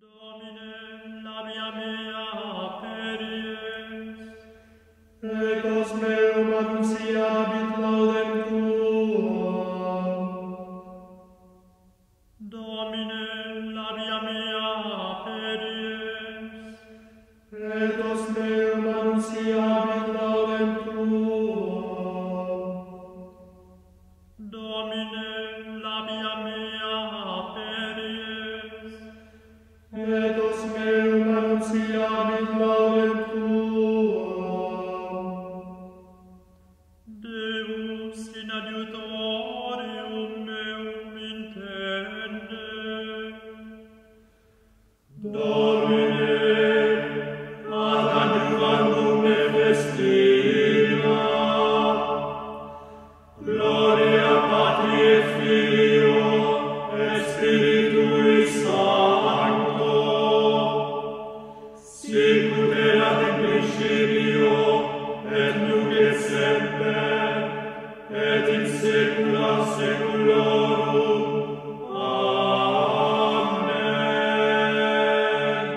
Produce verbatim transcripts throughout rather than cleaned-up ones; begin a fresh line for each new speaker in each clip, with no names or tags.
Domine, labia mea peries,
et os meum annunciabit laudem tuam.
Domine, labia mea peries,
et os meum annunciabit laudem tuam.
Domine, labia mea peries,
et os meum annunciabit laudem tuam.
Deus in adiutorium meum intende.
Domine, ad adiuvandum me festina, gloria Patri et Filio et Spiritui Sancto, sicut erat in principio, et nunc et semper, et in saecula saeculorum. Amen.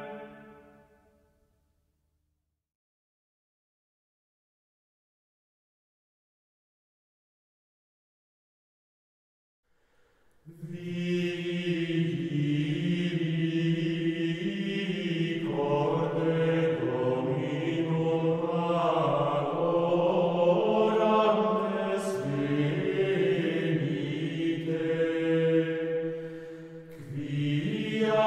Vidi corde Dominum adorantes venite, quia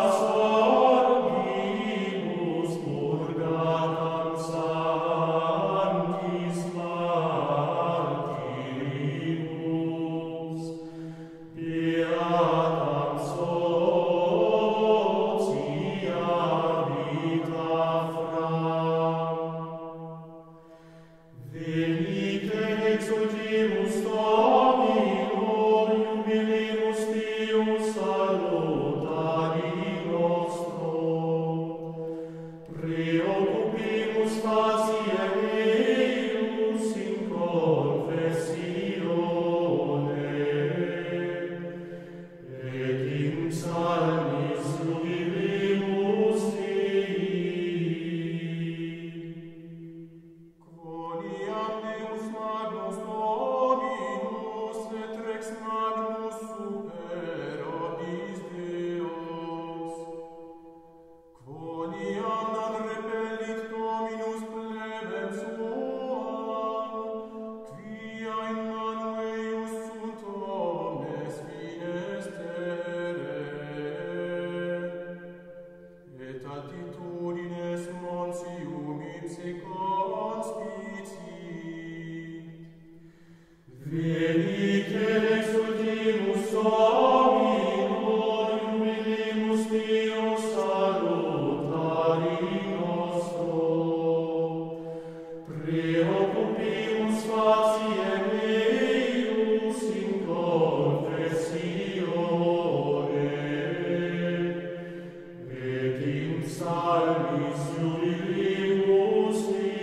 sorgimus purgatam sanctis martyribus, beatam socia vita fram. Venite exultimus Domino, jubilemus Deus salutari nostro. Preoccupimus facie eius in confessione, et in psalmis jubilemus Dei. Quoniam Deus magnus Dominus et rex magnus super omnis Deus. Quoniam non repellit Dominus plebem suam, quia in manu eius sunt omnes finestere, et altitudines monsium ipse conspicit. Venite exultimus Domino, jubilemus Deus salutari nostro. Preoccupimus facie eius in confessione, et in psalmis jubilemus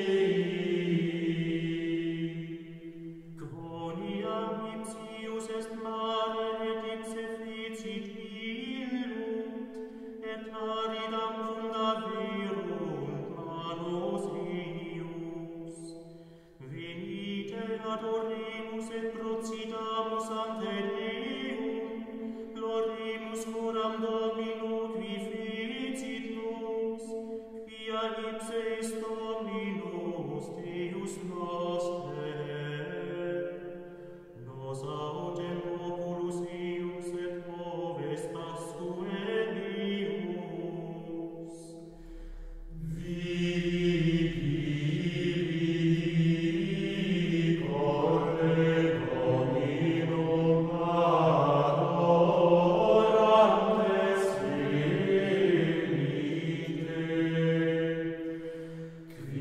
Dei.
Quoniam ipsius est mare et ipse ficit illunt, et aridam funda virunt manus eius. Venite adoremus et procidamus ante Deum, glorimus coram Domino qui fecit nos, quia ipse est Dominus Deus noster. Nos autem populus eius et moves Pascuae eius. Vidi corde Dominum adorantes venite,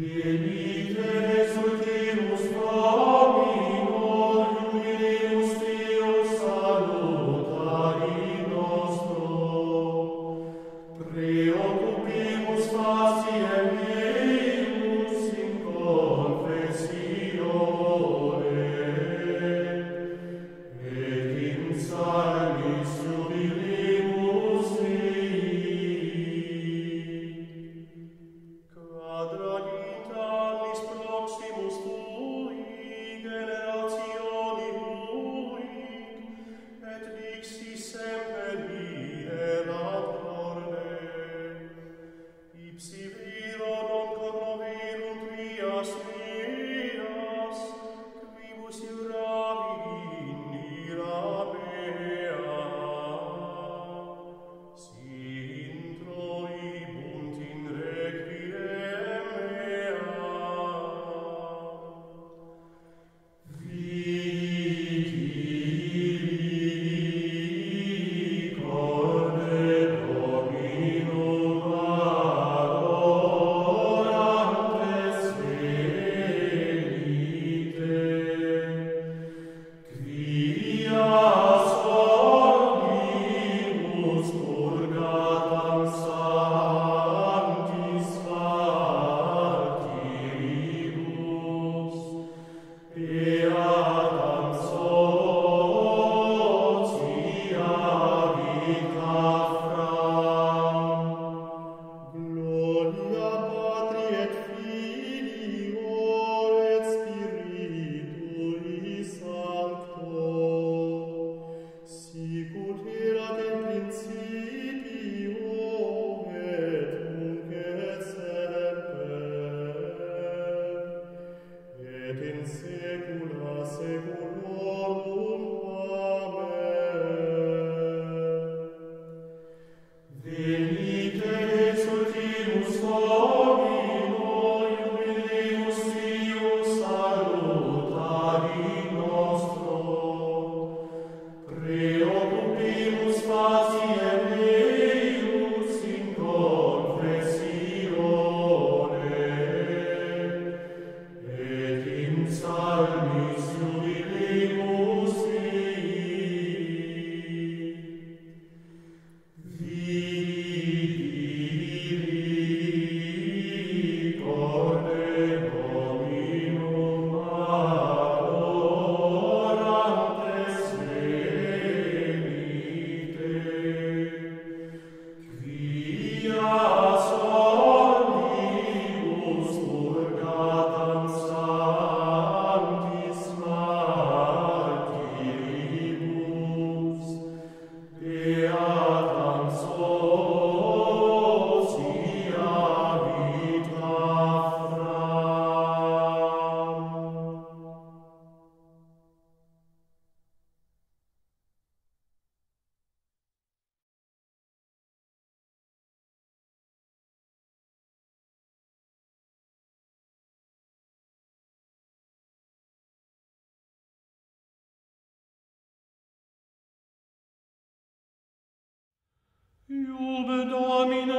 Iube Domine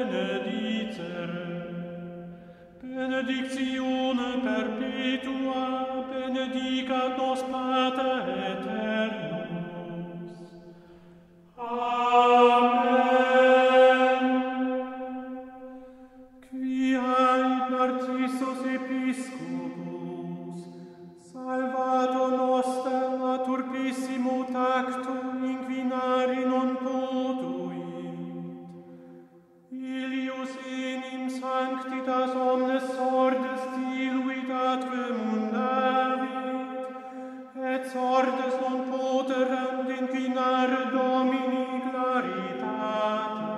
benedicere, benedictione perpetua, benedicat nos Pater Eternus. Amen. Qui ait Narcissus Episcopus, salvator noster a turpissimo tacto inquinari non potuit, Ilius enim sanctitas omnes sordes diluit atque mundavit, et sordes non poterant inquinare Domini claritate.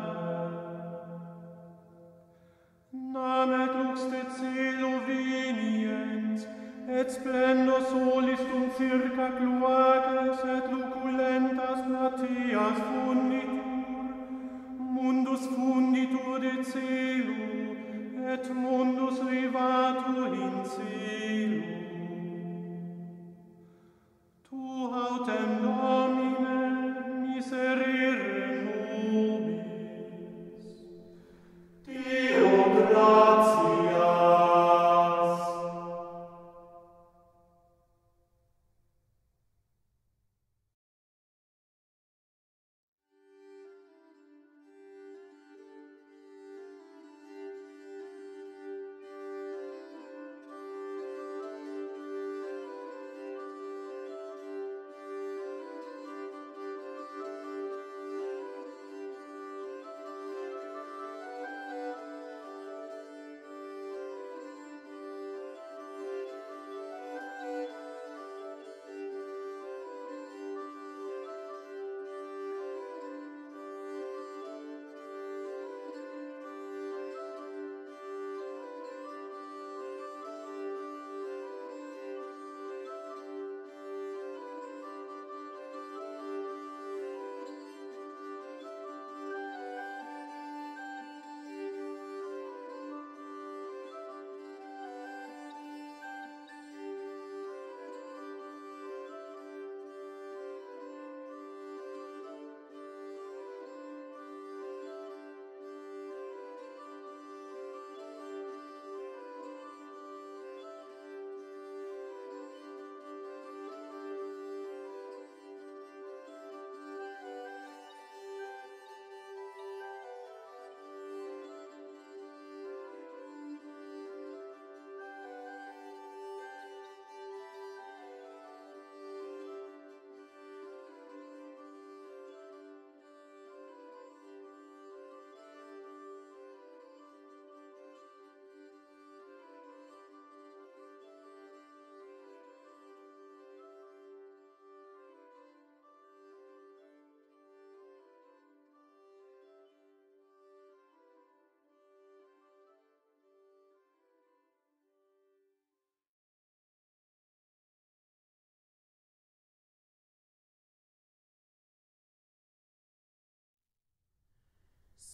Namet lux de celo veniens, et splendo solis dum circa cloaces et luculentas plateas funditur, mundus funditur de celo, et mundus levatur in celo. Tu autem Domine miserere nobis.
Deo gratias.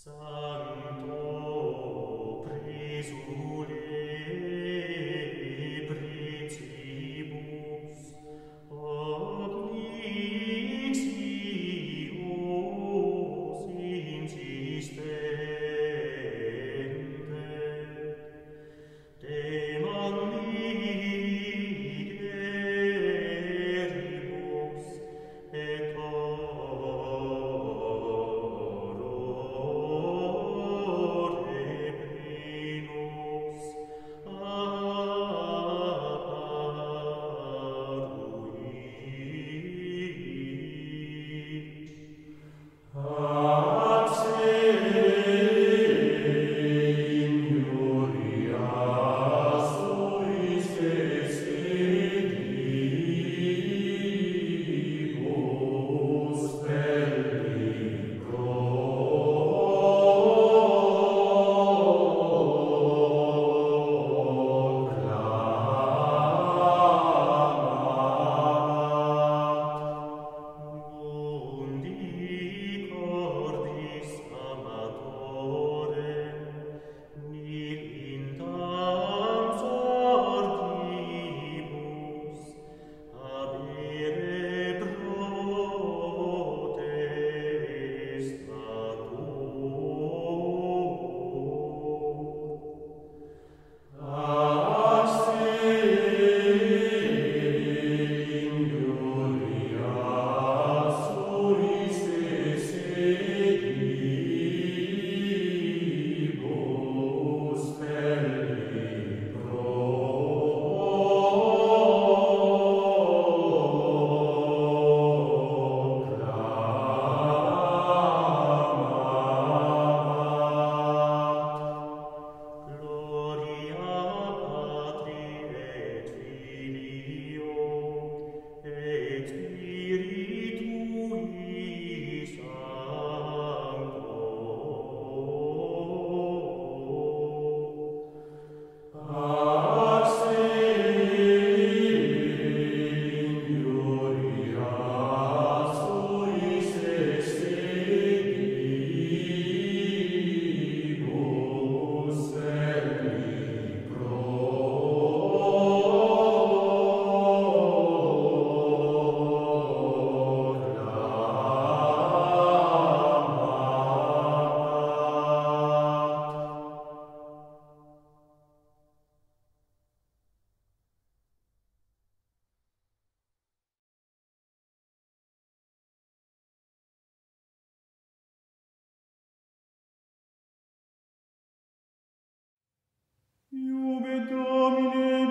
Iube Domine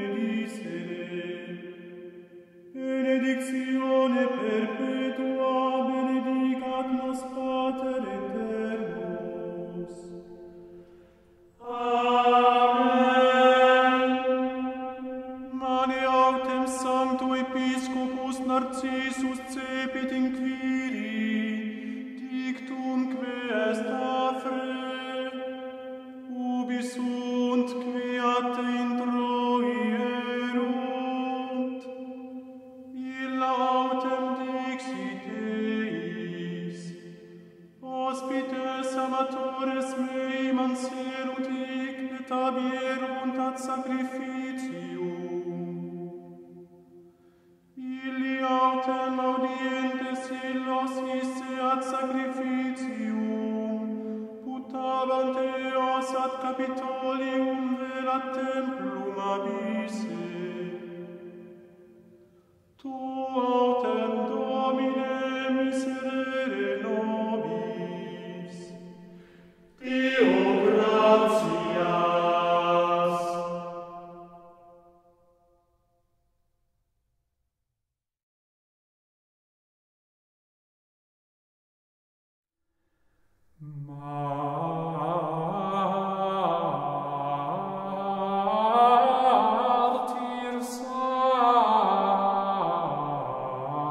benedicere, benedictione perpetua benedicat nos Pater Eternus. Amen. Mane autem Sancto Episcopus Narcissus cepit inquiri, dictum que est afre, ubi sunt queat introierunt, illa autem dixit eis, hospites amatores mei manserunt hic et abierunt ad sacrificium. Illi autem audientes illos isse ad sacrificium, putabant eos ad Capitolium vel ad templum abisse. Tu autem Domine miserere nobis.
Deo gratias. Martyr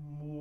Mund